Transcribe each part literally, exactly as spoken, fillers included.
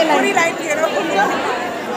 पूरी लाइन ले रहा हूँ।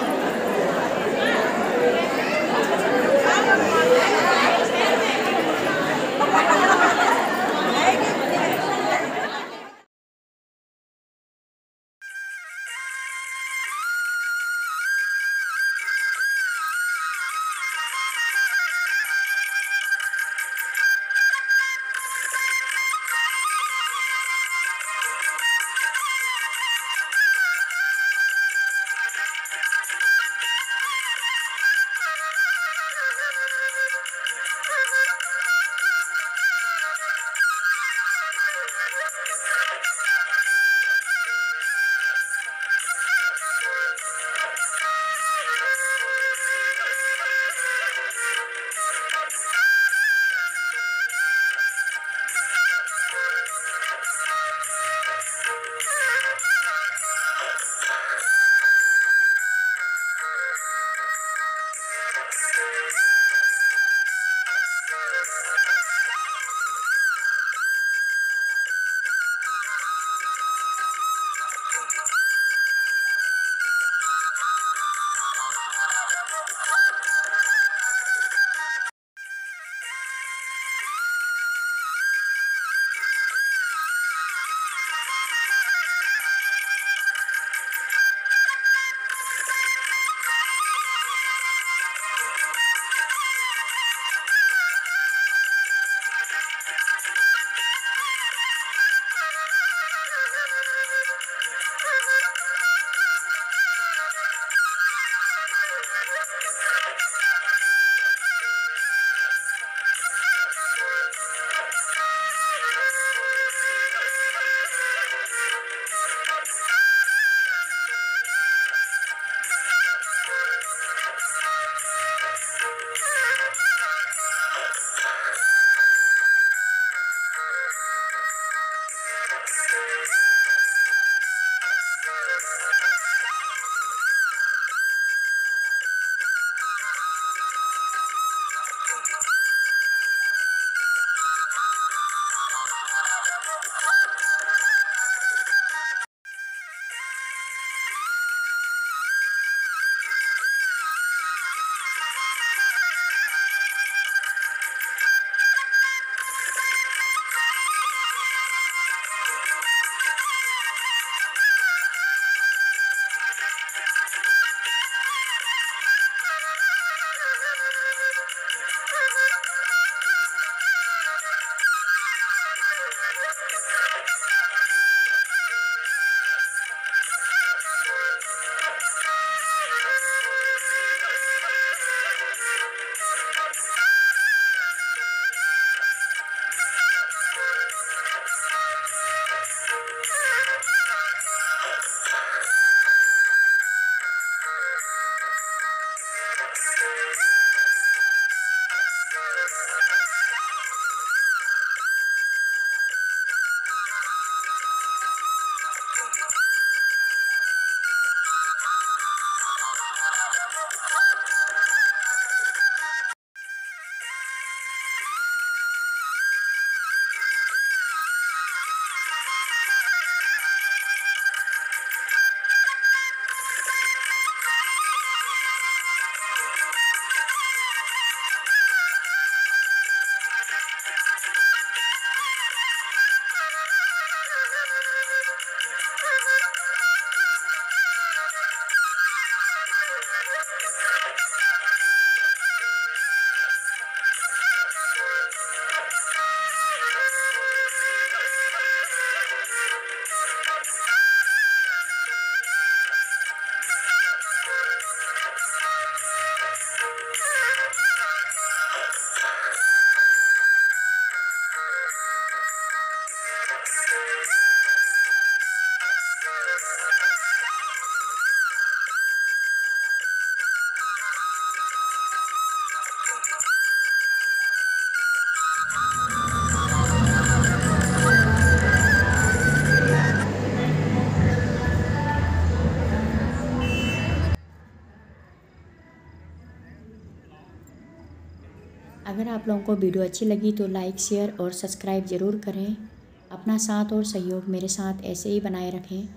अगर आप लोगों को वीडियो अच्छी लगी तो लाइक शेयर और सब्सक्राइब ज़रूर करें। अपना साथ और सहयोग मेरे साथ ऐसे ही बनाए रखें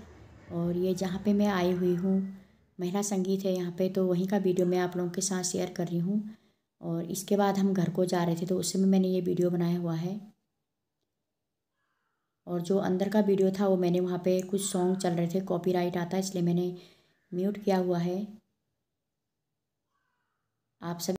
और ये जहाँ पे मैं आई हुई हूँ महिला संगीत है यहाँ पे, तो वहीं का वीडियो मैं आप लोगों के साथ शेयर कर रही हूँ। और इसके बाद हम घर को जा रहे थे तो उस समय मैंने ये वीडियो बनाया हुआ है। और जो अंदर का वीडियो था वो मैंने वहाँ पे कुछ सॉन्ग चल रहे थे, कॉपीराइट आता है इसलिए मैंने म्यूट किया हुआ है। आप सभी